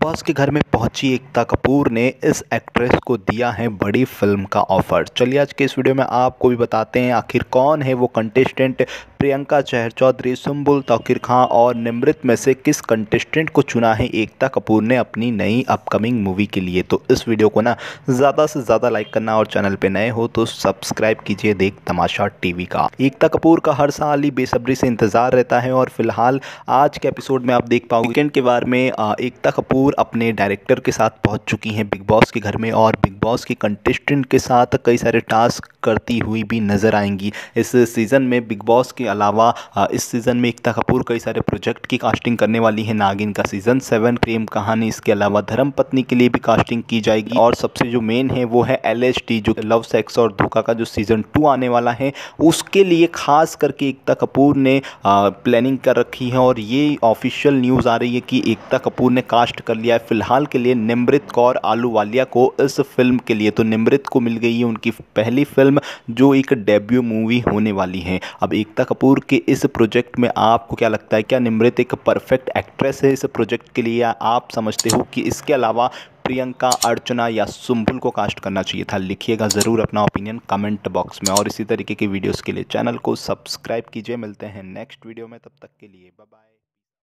Boss के घर में पहुंची एकता कपूर ने इस एक्ट्रेस को दिया है बड़ी फिल्म का ऑफर। चलिए आज के इस वीडियो में आपको भी बताते हैं आखिर कौन है वो कंटेस्टेंट। प्रियंका चहर चौधरी, सुम्बुल तौकीर खान और निमृत में से किस कंटेस्टेंट को चुना है एकता कपूर ने अपनी नई अपकमिंग मूवी के लिए। तो इस वीडियो को ना ज़्यादा से ज़्यादा लाइक करना और चैनल पे नए हो तो सब्सक्राइब कीजिए देख तमाशा टीवी का। एकता कपूर का हर साल ही बेसब्री से इंतज़ार रहता है और फिलहाल आज के एपिसोड में आप देख पाओगे वीकेंड के बारे में एकता कपूर अपने डायरेक्टर के साथ पहुंच चुकी हैं बिग बॉस के घर में और बिग बॉस के कंटेस्टेंट के साथ कई सारे टास्क करती हुई भी नजर आएंगी। इस सीज़न में बिग बॉस के अलावा इस सीज़न में एकता कपूर कई सारे प्रोजेक्ट की कास्टिंग करने वाली है। नागिन का सीज़न 7, प्रेम कहानी, इसके अलावा धर्मपत्नी के लिए भी कास्टिंग की जाएगी और सबसे जो मेन है वो है LHT जो लव सेक्स और धोखा का जो सीज़न 2 आने वाला है उसके लिए खास करके एकता कपूर ने प्लानिंग कर रखी है। और ये ऑफिशियल न्यूज़ आ रही है कि एकता कपूर ने कास्ट कर लिया है फिलहाल के लिए निमृत कौर आलूवालिया को इस फिल्म के लिए। तो निमृत को मिल गई है उनकी पहली फिल्म जो एक डेब्यू मूवी होने वाली है। अब एकता कपूर के इस प्रोजेक्ट में आपको क्या लगता है, क्या निमृत एक परफेक्ट एक्ट्रेस है इस प्रोजेक्ट के लिए, या आप समझते हो कि इसके अलावा प्रियंका, अर्चना या सुम्बुल को कास्ट करना चाहिए था? लिखिएगा ज़रूर अपना ओपिनियन कमेंट बॉक्स में और इसी तरीके की वीडियोस के लिए चैनल को सब्सक्राइब कीजिए। मिलते हैं नेक्स्ट वीडियो में, तब तक के लिए बाय बाय।